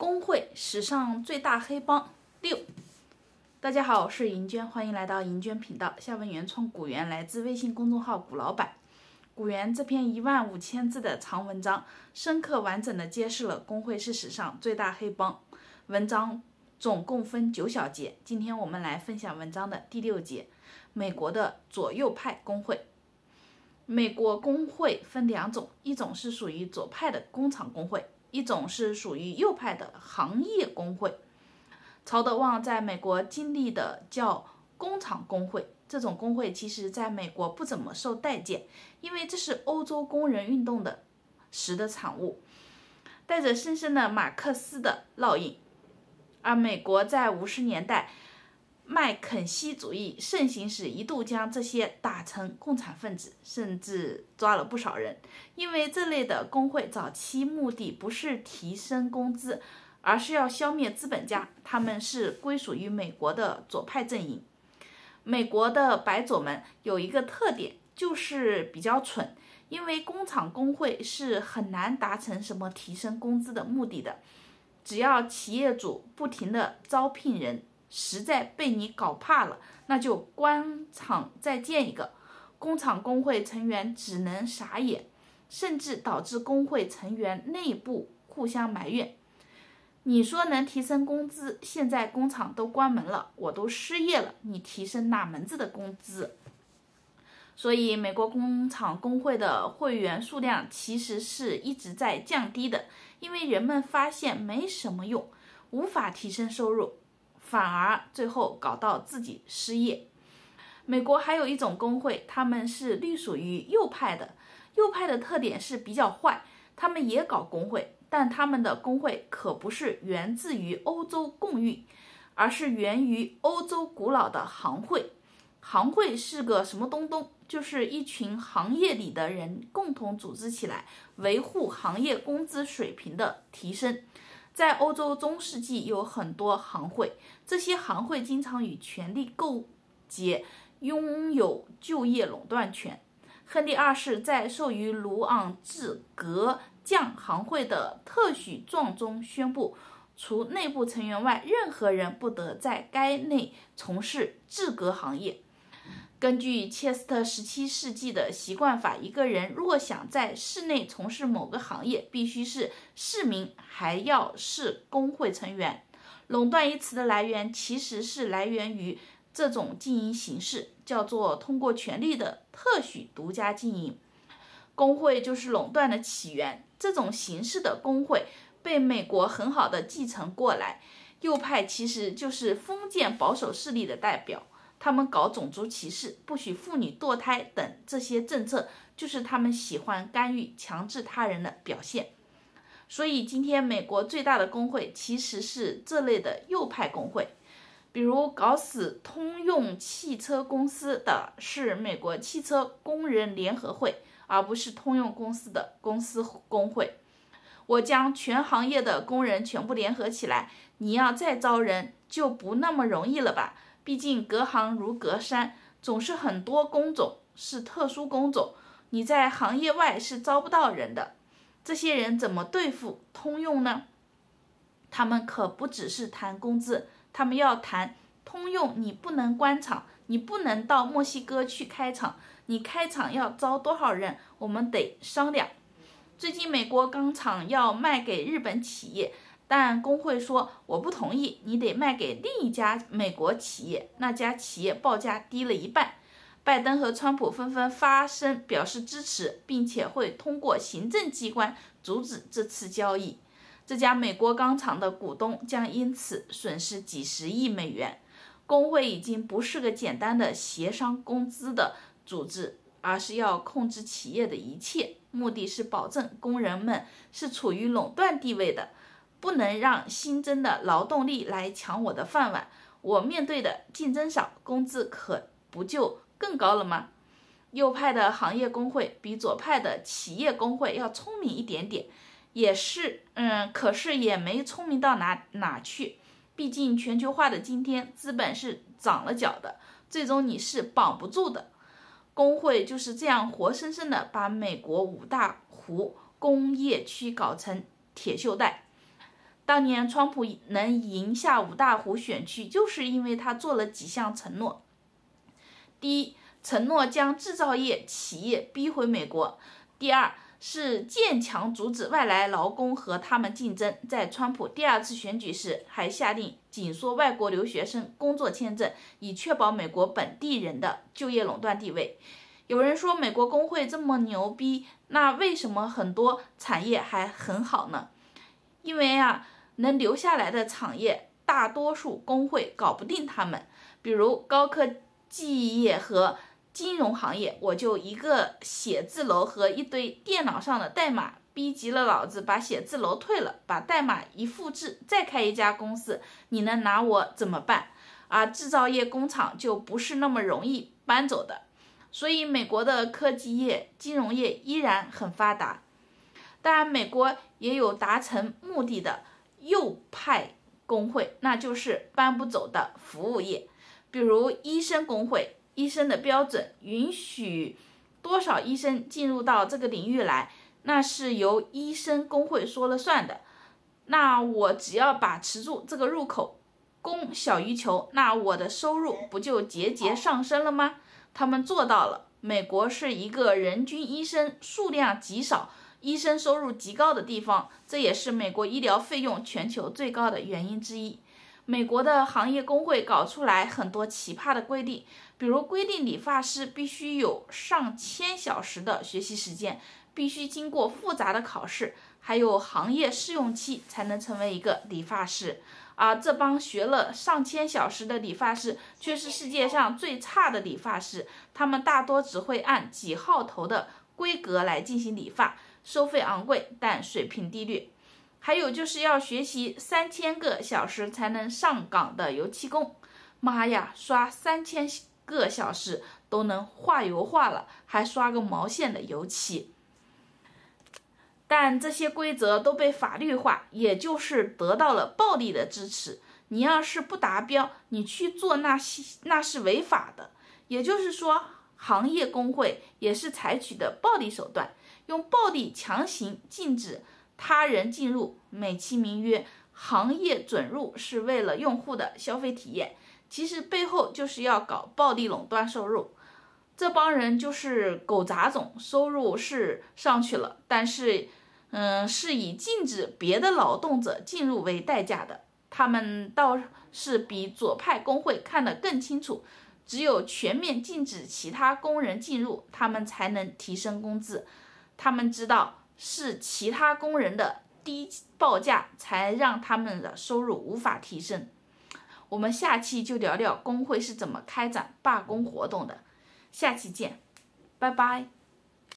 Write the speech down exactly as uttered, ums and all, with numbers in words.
工会史上最大黑帮六。大家好，我是银娟，欢迎来到银娟频道。下文原创古源来自微信公众号古老板。古源这篇一万五千字的长文章，深刻完整地揭示了工会是史上最大黑帮。文章总共分九小节，今天我们来分享文章的第六节：美国的左右派工会。美国工会分两种，一种是属于左派的工厂工会，一种是属于右派的行业工会。曹德旺在美国经历的叫工厂工会，这种工会其实在美国不怎么受待见，因为这是欧洲工人运动的时的产物，带着深深的马克思的烙印。而美国在五十年代麦肯锡主义盛行时，一度将这些打成共产分子，甚至抓了不少人。因为这类的工会早期目的不是提升工资，而是要消灭资本家，他们是归属于美国的左派阵营。美国的白左们有一个特点，就是比较蠢，因为工厂工会是很难达成什么提升工资的目的的。只要企业主不停地招聘人，实在被你搞怕了，那就关厂再建一个。工厂工会成员只能傻眼，甚至导致工会成员内部互相埋怨。你说能提升工资，现在工厂都关门了，我都失业了，你提升哪门子的工资？所以美国工厂工会的会员数量其实是一直在降低的，因为人们发现没什么用，无法提升收入，反而最后搞到自己失业。美国还有一种工会，他们是隶属于右派的，右派的特点是比较坏，他们也搞工会，但他们的工会可不是源自于欧洲共运，而是源于欧洲古老的行会。行会是个什么东东？就是一群行业里的人共同组织起来，维护行业工资水平的提升。在欧洲中世纪有很多行会，这些行会经常与权力勾结，拥有就业垄断权。亨利二世在授予卢昂治格将行会的特许状中宣布，除内部成员外，任何人不得在该内从事治格行业。根据切斯特十七世纪的习惯法，一个人若想在市内从事某个行业，必须是市民，还要是工会成员。垄断一词的来源其实是来源于这种经营形式，叫做通过权力的特许独家经营。工会就是垄断的起源，这种形式的工会被美国很好的继承过来。右派其实就是封建保守势力的代表，他们搞种族歧视，不许妇女堕胎等这些政策，就是他们喜欢干预、强制他人的表现。所以今天美国最大的工会其实是这类的右派工会。比如搞死通用汽车公司的是美国汽车工人联合会，而不是通用公司的公司工会。我将全行业的工人全部联合起来，你要再招人就不那么容易了吧？毕竟隔行如隔山，总是很多工种是特殊工种，你在行业外是招不到人的。这些人怎么对付通用呢？他们可不只是谈工资，他们要谈通用，你不能关厂，你不能到墨西哥去开厂，你开厂要招多少人，我们得商量。最近美国钢厂要卖给日本企业，但工会说我不同意，你得卖给另一家美国企业，那家企业报价低了一半。拜登和川普纷纷发声表示支持，并且会通过行政机关阻止这次交易。这家美国钢厂的股东将因此损失几十亿美元。工会已经不是个简单的协商工资的组织，而是要控制企业的一切，目的是保证工人们是处于垄断地位的，不能让新增的劳动力来抢我的饭碗。我面对的竞争少，工资可不就更高了吗？右派的行业工会比左派的企业工会要聪明一点点，也是，嗯，可是也没聪明到哪哪去。毕竟全球化的今天，资本是长了脚的，最终你是绑不住的。工会就是这样活生生的把美国五大湖工业区搞成铁锈带。 当年川普能赢下五大湖选区，就是因为他做了几项承诺。第一，承诺将制造业企业逼回美国；第二，是坚强阻止外来劳工和他们竞争。在川普第二次选举时，还下令紧缩外国留学生工作签证，以确保美国本地人的就业垄断地位。有人说美国工会这么牛逼，那为什么很多产业还很好呢？因为啊，能留下来的产业，大多数工会搞不定他们。比如高科技业和金融行业，我就一个写字楼和一堆电脑上的代码，逼急了老子把写字楼退了，把代码一复制，再开一家公司，你能拿我怎么办？而制造业工厂就不是那么容易搬走的。所以美国的科技业、金融业依然很发达。当然，美国也有达成目的的右派工会，那就是搬不走的服务业，比如医生工会。医生的标准允许多少医生进入到这个领域来，那是由医生工会说了算的。那我只要把持住这个入口，供小于求，那我的收入不就节节上升了吗？他们做到了。美国是一个人均医生数量极少、医生收入极高的地方，这也是美国医疗费用全球最高的原因之一。美国的行业工会搞出来很多奇葩的规定，比如规定理发师必须有上千小时的学习时间，必须经过复杂的考试，还有行业试用期才能成为一个理发师。而这帮学了上千小时的理发师却是世界上最差的理发师，他们大多只会按几号头的规格来进行理发，收费昂贵，但水平低劣。还有就是要学习三千个小时才能上岗的油漆工，妈呀，刷三千个小时都能画油画了，还刷个毛线的油漆。但这些规则都被法律化，也就是得到了暴力的支持。你要是不达标，你去做那那是违法的。也就是说，行业工会也是采取的暴力手段，用暴力强行禁止他人进入，美其名曰行业准入，是为了用户的消费体验，其实背后就是要搞暴力垄断收入。这帮人就是狗杂种，收入是上去了，但是嗯，是以禁止别的劳动者进入为代价的。他们倒是比左派工会看得更清楚，只有全面禁止其他工人进入，他们才能提升工资。他们知道是其他工人的低报价才让他们的收入无法提升。我们下期就聊聊工会是怎么开展罢工活动的，下期见，拜拜。